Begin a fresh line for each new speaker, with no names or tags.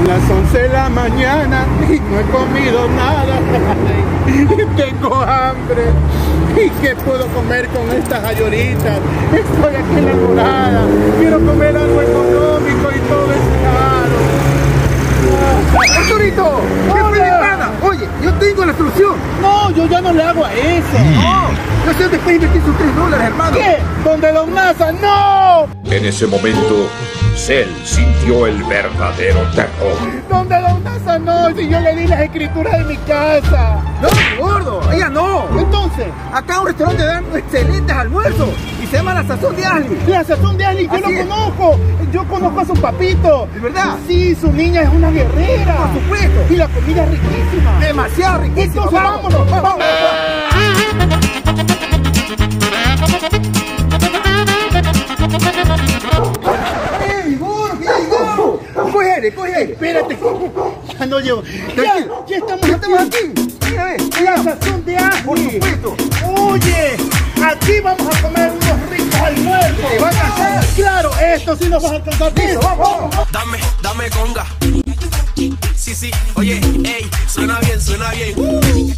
las 11 de la mañana y no he comido nada. Tengo hambre. ¿Y qué puedo comer con estas galloritas? Estoy aquí enamorada. Quiero comer algo económico y todo es caro.
¡Arturito! ¿Qué fue de pana? Oye, yo tengo la solución.
No, yo ya no le hago a eso.
No, yo sé dónde puedes invertir sus $3, hermano.
¿Qué? ¿Donde Don Nasa? ¡No!
En ese momento, Cell sintió el verdadero terror.
¿Donde Don Nasa? No, si yo le di las escrituras de mi casa.
No, gordo, ella no.
Entonces,
Acá un restaurante dan excelentes almuerzos y se llama La Sazón de Ali.
la sazón de Ali, yo
Así
lo
es.
conozco. Yo conozco a su papito.
¿De verdad?
Sí, su niña es una guerrera.
Por supuesto.
Y la comida es riquísima.
Demasiado riquísimo.
Entonces, vámonos. Vamos.
¡Ey, gordo! ¡Ey, gordo! Coge aire, coge aire.
Espérate. Ya no llevo.
Tranquilo.
Ya estamos aquí.
Mira, ve,
La
mira.
sazón de Ali.
Por supuesto.
Oye, aquí vamos a comer unos ricos almuerzos.
¿Te va a alcanzar?
Claro, esto sí nos va a alcanzar.
Listo, vamos.
Dame conga. Sí, oye, ey, suena bien, suena bien.